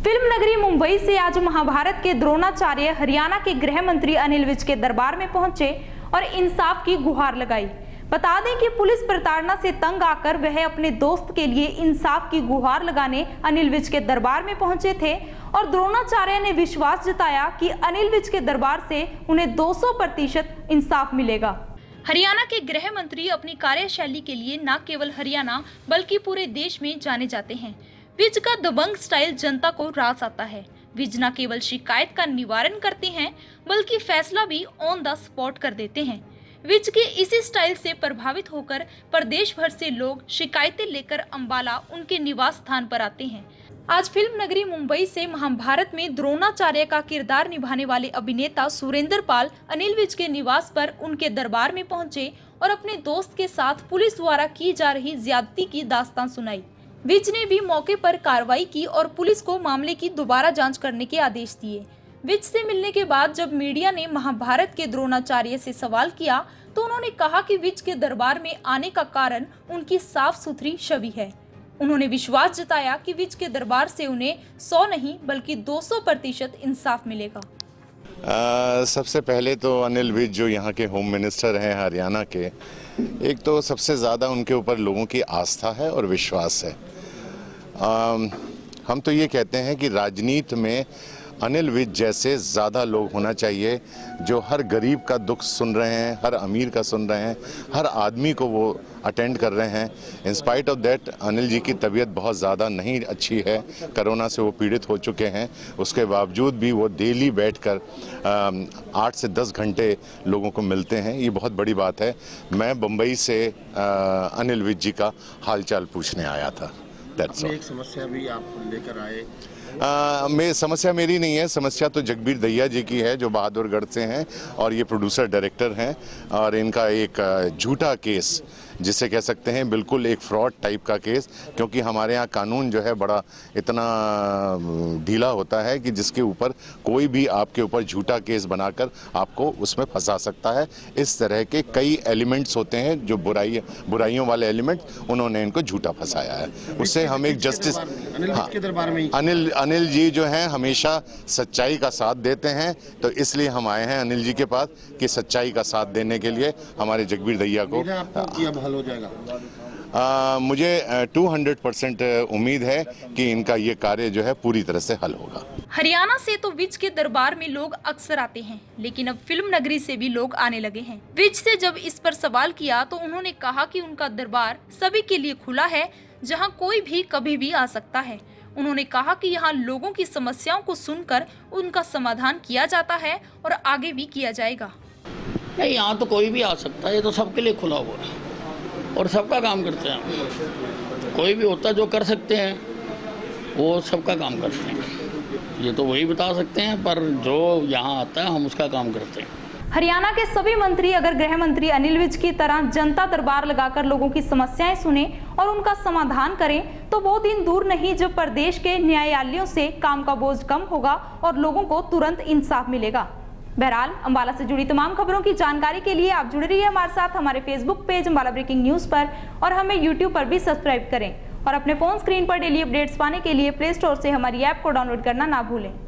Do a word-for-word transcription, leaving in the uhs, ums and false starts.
Film नगरी मुंबई से आज महाभारत के द्रोणाचार्य हरियाणा के गृह मंत्री अनिल विज के दरबार में पहुंचे और इंसाफ की गुहार लगाई। बता दें कि पुलिस प्रताड़ना से तंग आकर वह अपने दोस्त के लिए इंसाफ की गुहार लगाने अनिल विज के दरबार में पहुंचे थे और द्रोणाचार्य ने विश्वास जताया कि अनिल विज के दरबार से उन्हें दो सौ प्रतिशत इंसाफ मिलेगा। हरियाणा के गृह मंत्री अपनी कार्यशैली के लिए न केवल हरियाणा बल्कि पूरे देश में जाने जाते हैं। विज का दबंग स्टाइल जनता को रास आता है। विज न केवल शिकायत का निवारण करते हैं बल्कि फैसला भी ऑन द स्पॉट कर देते हैं। विज के इसी स्टाइल से प्रभावित होकर प्रदेश भर से लोग शिकायतें लेकर अंबाला उनके निवास स्थान पर आते हैं। आज फिल्म नगरी मुंबई से महाभारत में द्रोणाचार्य का किरदार निभाने वाले अभिनेता सुरेंद्र पाल अनिल विज के निवास पर उनके दरबार में पहुंचे और अपने दोस्त के साथ पुलिस द्वारा की जा रही ज्यादती की दास्तान सुनाई। विज ने भी मौके पर कार्रवाई की और पुलिस को मामले की दोबारा जांच करने के आदेश दिए। विज से मिलने के बाद जब मीडिया ने महाभारत के द्रोणाचार्य से सवाल किया तो उन्होंने कहा कि विज के दरबार में आने का कारण उनकी साफ सुथरी छवि है। उन्होंने विश्वास जताया कि विज के दरबार से उन्हें सौ नहीं बल्कि दो सौ प्रतिशत इंसाफ मिलेगा। आ, सबसे पहले तो अनिल विज जो यहाँ के होम मिनिस्टर हैं हरियाणा के, एक तो सबसे ज़्यादा उनके ऊपर लोगों की आस्था है और विश्वास है। आ, हम तो ये कहते हैं कि राजनीति में अनिल विज जैसे ज़्यादा लोग होना चाहिए जो हर गरीब का दुख सुन रहे हैं, हर अमीर का सुन रहे हैं, हर आदमी को वो अटेंड कर रहे हैं। In spite of that Anil ji की तबीयत बहुत ज़्यादा नहीं अच्छी है, कोरोना से वो पीड़ित हो चुके हैं। उसके बावजूद भी वो डेली बैठकर आठ से दस घंटे लोगों को मिलते हैं। ये बहुत बड़ी बात है। मैं बम्बई से आ, अनिल विज जी का हालचाल पूछने आया था। That's all. एक समस्या भी आप लेकर आए। आ, मैं समस्या मेरी नहीं है, समस्या तो जगबीर दहिया जी की है जो बहादुरगढ़ से हैं और ये प्रोड्यूसर डायरेक्टर हैं और इनका एक झूठा केस जिसे कह सकते हैं बिल्कुल एक फ्रॉड टाइप का केस, क्योंकि हमारे यहाँ कानून जो है बड़ा इतना ढीला होता है कि जिसके ऊपर कोई भी आपके ऊपर झूठा केस बनाकर आपको उसमें फंसा सकता है। इस तरह के कई एलिमेंट्स होते हैं जो बुराई बुराइयों वाले एलिमेंट, उन्होंने इनको झूठा फंसाया है। उससे हम एक जस्टिस हाँ, अनिल अनिल जी जो हैं हमेशा सच्चाई का साथ देते हैं, तो इसलिए हम आए हैं अनिल जी के पास कि सच्चाई का साथ देने के लिए हमारे जगबीर दहिया को हल हो जाएगा। आ, मुझे दो सौ परसेंट उम्मीद है कि इनका ये कार्य जो है पूरी तरह से हल होगा। हरियाणा से तो विज के दरबार में लोग अक्सर आते हैं, लेकिन अब फिल्म नगरी से भी लोग आने लगे हैं। विज से जब इस पर सवाल किया तो उन्होंने कहा कि उनका दरबार सभी के लिए खुला है, जहां कोई भी कभी भी आ सकता है। उन्होंने कहा कि यहाँ लोगों की समस्याओं को सुनकर उनका समाधान किया जाता है और आगे भी किया जाएगा। नहीं, यहाँ तो कोई भी आ सकता है, ये तो सबके लिए खुला हुआ है और सबका काम करते हैं। कोई भी होता है जो कर सकते हैं वो सबका काम करते हैं, ये तो वही बता सकते हैं, पर जो यहाँ आता है हम उसका काम करते हैं। हरियाणा के सभी मंत्री अगर गृह मंत्री अनिल विज की तरह जनता दरबार लगाकर लोगों की समस्याएं सुने और उनका समाधान करें तो वो दिन दूर नहीं जब प्रदेश के न्यायालयों से काम का बोझ कम होगा और लोगों को तुरंत इंसाफ मिलेगा। बहरहाल अंबाला से जुड़ी तमाम खबरों की जानकारी के लिए आप जुड़े रहिए हमारे साथ हमारे Facebook page Ambala breaking news पर और हमें यूट्यूब पर भी सब्सक्राइब करें और अपने फोन स्क्रीन पर डेली अपडेट्स पाने के लिए प्ले स्टोर से हमारी ऐप को डाउनलोड करना ना भूलें।